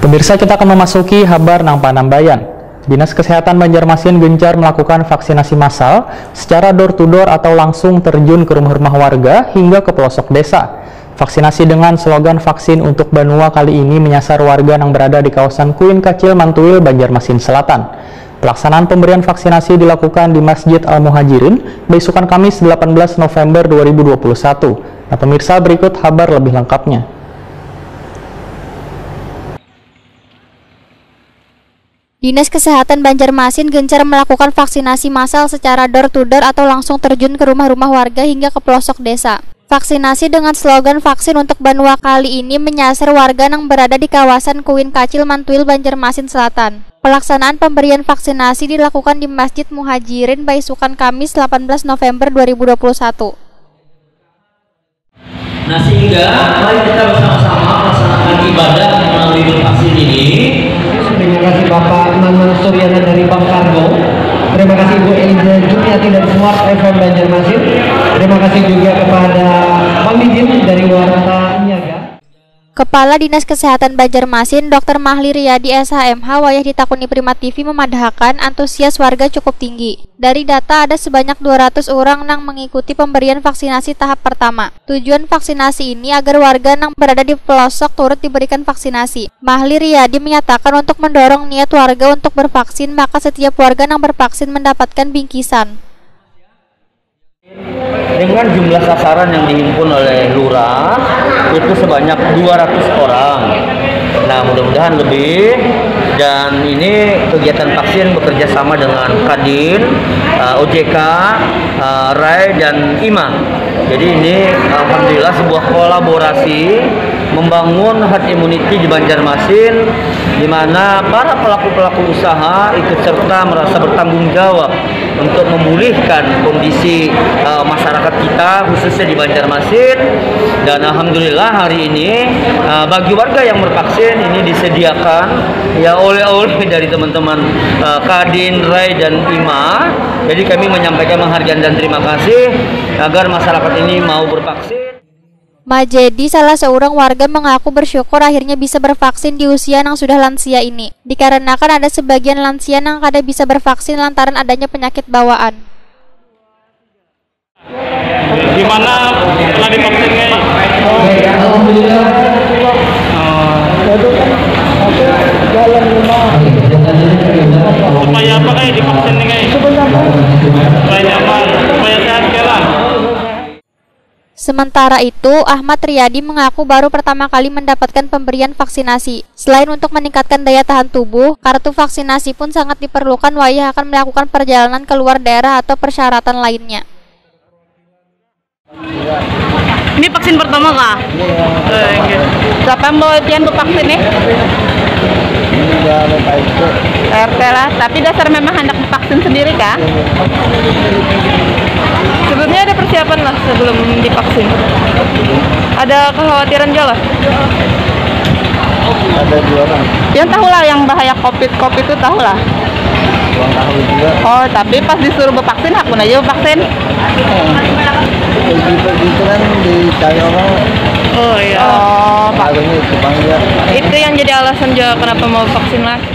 Pemirsa, kita akan memasuki Habar Nang Panambayan. Dinas Kesehatan Banjarmasin gencar melakukan vaksinasi massal secara door-to-door atau langsung terjun ke rumah-rumah warga hingga ke pelosok desa. Vaksinasi dengan slogan vaksin untuk Banua kali ini menyasar warga yang berada di kawasan Kuin Kacil, Mantuil, Banjarmasin Selatan. Pelaksanaan pemberian vaksinasi dilakukan di Masjid Al-Muhajirin besokan Kamis 18 November 2021. Nah, pemirsa, berikut kabar lebih lengkapnya. Dinas Kesehatan Banjarmasin gencar melakukan vaksinasi massal secara door-to-door atau langsung terjun ke rumah-rumah warga hingga ke pelosok desa. Vaksinasi dengan slogan vaksin untuk Banua kali ini menyasar warga yang berada di kawasan Kuin Kacil, Mantuil, Banjarmasin Selatan. Pelaksanaan pemberian vaksinasi dilakukan di Masjid Muhajirin besokan Kamis 18 November 2021. Nah, sehingga mari kita bersama-sama melaksanakan ibadah melalui vaksin ini. Terima kasih Bapak Maman Suryana dari Bank Kargo. Terima kasih Ibu Eliza Jumiati dari Smart FM Banjarmasin. Terima kasih juga kepada Bang Dijin dari Warta Niaga. Kepala Dinas Kesehatan Banjarmasin, Dr. Mahli Riyadi SHMH wayah ditakuni Prima TV memadahkan antusias warga cukup tinggi. Dari data ada sebanyak 200 orang yang mengikuti pemberian vaksinasi tahap pertama. Tujuan vaksinasi ini agar warga yang berada di pelosok turut diberikan vaksinasi. Mahli Riyadi menyatakan untuk mendorong niat warga untuk bervaksin, maka setiap warga yang bervaksin mendapatkan bingkisan. Dengan jumlah sasaran yang dihimpun oleh lurah itu sebanyak 200 orang. Nah, mudah-mudahan lebih. Dan ini kegiatan vaksin bekerja sama dengan Kadin, OJK, RAI, dan IMA. Jadi ini alhamdulillah sebuah kolaborasi membangun herd immunity di Banjarmasin, di mana para pelaku-pelaku usaha ikut serta merasa bertanggung jawab untuk memulihkan kondisi masyarakat kita khususnya di Banjarmasin. Dan alhamdulillah hari ini bagi warga yang bervaksin ini disediakan ya oleh-oleh dari teman-teman Kadin, RAI, dan IMA. Jadi kami menyampaikan penghargaan dan terima kasih agar masyarakat ini mau bervaksin. Majedi, salah seorang warga, mengaku bersyukur akhirnya bisa bervaksin di usia yang sudah lansia ini, dikarenakan ada sebagian lansia yang kada bisa bervaksin lantaran adanya penyakit bawaan. Gimana setelah divaksin, guys? Supaya apa guys divaksin nih guys? Supaya nyaman, supaya sehat jalan. Sementara itu, Ahmad Riyadi mengaku baru pertama kali mendapatkan pemberian vaksinasi. Selain untuk meningkatkan daya tahan tubuh, kartu vaksinasi pun sangat diperlukan wayah akan melakukan perjalanan ke luar daerah atau persyaratan lainnya. Ini vaksin pertama kah? Iya. Siapa yang bawa Tian untuk vaksin nih? RT lah, tapi dasar memang hendak vaksin sendiri kah? Sebelumnya ada persiapan lah sebelum divaksin. Ada kekhawatiran juga lah? Ada 2 orang. Yang tahu lah yang bahaya COVID itu tahu lah. Uang tahu juga. Oh, tapi pas disuruh bervaksin, aku aja vaksin. Itu kan dicari orang. Oh iya. Oh, Pak. itu yang jadi alasan juga kenapa mau vaksin lah.